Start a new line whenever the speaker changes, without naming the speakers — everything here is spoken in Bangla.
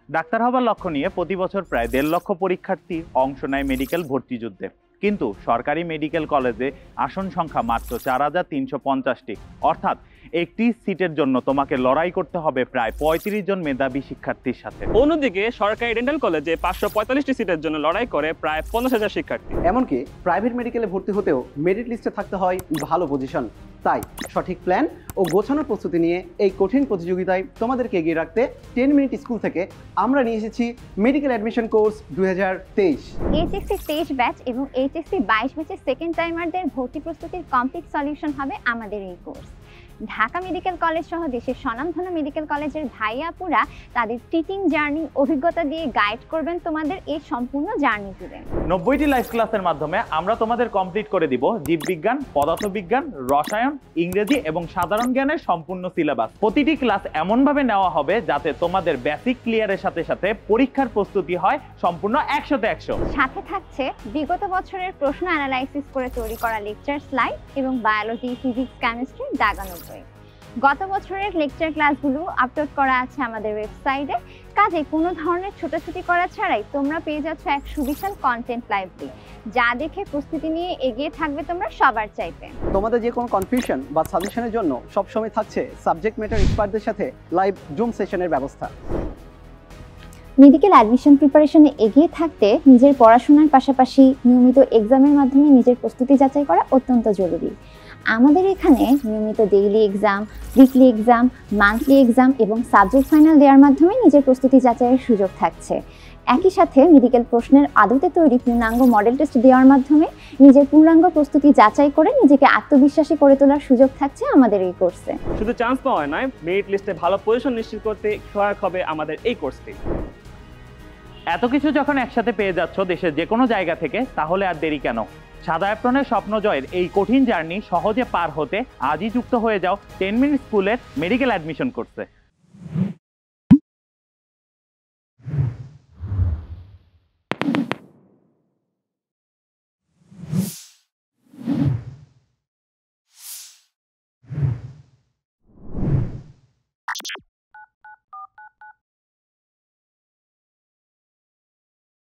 ডাক্তার হবার লক্ষ্য নিয়ে প্রতি বছর প্রায় 1.5 লক্ষ পরীক্ষার্থী অংশ নেয় মেডিকেল ভর্তি যুদ্ধে, কিন্তু সরকারি মেডিকেল কলেজে আসন সংখ্যা মাত্র 4350টি, অর্থাৎ একটি সিটের জন্য তোমাকে লড়াই করতে হবে প্রায় 35 জন মেধাবী শিক্ষার্থীর সাথে।
অন্যদিকে সরকারি ডেন্টাল কলেজে 545টি সিটের জন্য লড়াই করে প্রায় 50,000 শিক্ষার্থী।
এমনকি প্রাইভেট মেডিকেলে ভর্তি হতেও মেরিট লিস্টে থাকতে হয় ভালো পজিশন। তাই সঠিক প্ল্যান ও গোছানোর প্রস্তুতি নিয়ে এই কঠিন প্রতিযোগিতায় তোমাদেরকে এগিয়ে রাখতে 10 মিনিট স্কুল থেকে আমরা নিয়ে এসেছি medical admission course 2023।
HSC 23 batch এবং এইচএসসি 22 ব্যাচের সেকেন্ড টাইমারদের ভর্তি প্রস্তুতির কমপ্লিট সলিউশন হবে আমাদের এই কোর্স। ঢাকা মেডিকেল কলেজ সহ দেশের স্বনামধন্য মেডিকেল কলেজের ভাই আপুরা তাদের টিচিং জার্নি অভিজ্ঞতা দিয়ে গাইড করবেন তোমাদের এই সম্পূর্ণ জার্নি জুড়ে।
90টি লাইভ ক্লাসের মাধ্যমে আমরা তোমাদের কমপ্লিট করে দিব জীববিজ্ঞান, পদার্থবিজ্ঞান, রসায়ন, ইংরেজি এবং সাধারণ জ্ঞানের সম্পূর্ণ সিলেবাস। প্রতিটি ক্লাস এমনভাবে নেওয়া হবে যাতে তোমাদের বেসিক ক্লিয়ারের সাথে সাথে পরীক্ষার প্রস্তুতি হয় সম্পূর্ণ 100তে 100।
সাথে থাকছে বিগত বছরের প্রশ্ন অ্যানালাইসিস করে তৈরি করা লেকচার স্লাইড এবং বায়োলজি, ফিজিক্স, কেমিস্ট্রি দাগানো বই। গত বছরের লেকচার ক্লাসগুলো আপলোড করা আছে আমাদের ওয়েবসাইটে, কাজে কোনো ধরনের ছোটাছুটি করা ছাড়াই তোমরা পেয়ে যাচ্ছ এক সুবিশাল কন্টেন্ট লাইব্রেরি, যা দেখে প্রস্তুতি নিয়ে এগিয়ে থাকবে তোমরা সবার চাইতে।
তোমাদের যে কোনো কনফিউশন বা সাজেশনের জন্য সবসময় থাকছে সাবজেক্ট ম্যাটার এক্সপার্টদের সাথে লাইভ জুম সেশনের ব্যবস্থা।
মেডিকেল অ্যাডমিশন প্রিপারেশনে এগিয়ে থাকতে নিজের পড়াশোনার পাশাপাশি নিয়মিত এক্সামের মাধ্যমে নিজের প্রস্তুতি যাচাই করা অত্যন্ত জরুরি। আমাদের এখানে নিয়মিত daily exam, weekly exam, monthly exam এবং সাবজেক্ট ফাইনাল দেওয়ার মাধ্যমে নিজের প্রস্তুতি যাচাইয়ের সুযোগ থাকছে। একই সাথে মেডিকেল প্রশ্নের আদতে তৈরি পূর্ণাঙ্গ মডেল টেস্ট দেওয়ার মাধ্যমে নিজের পূর্ণাঙ্গ প্রস্তুতি যাচাই করে নিজেকে আত্মবিশ্বাসী করে তোলার সুযোগ থাকছে আমাদের এই কোর্সে।
শুধু চান্স পাওয়া নয়, মেরিট লিস্টে ভালো পজিশন নিশ্চিত করতে সহায়ক হবে আমাদের এই কোর্সটি।
এত কিছু যখন একসাথে পেয়ে যাচ্ছ দেশের যে কোনো জায়গা থেকে, তাহলে আর দেরি কেন? সাদা অ্যাপ্রনের স্বপ্ন জয়ের এই কঠিন জার্নি সহজে পার হতে আজই যুক্ত হয়ে যাও 10 মিনিট স্কুলের মেডিকেল অ্যাডমিশন কোর্সে।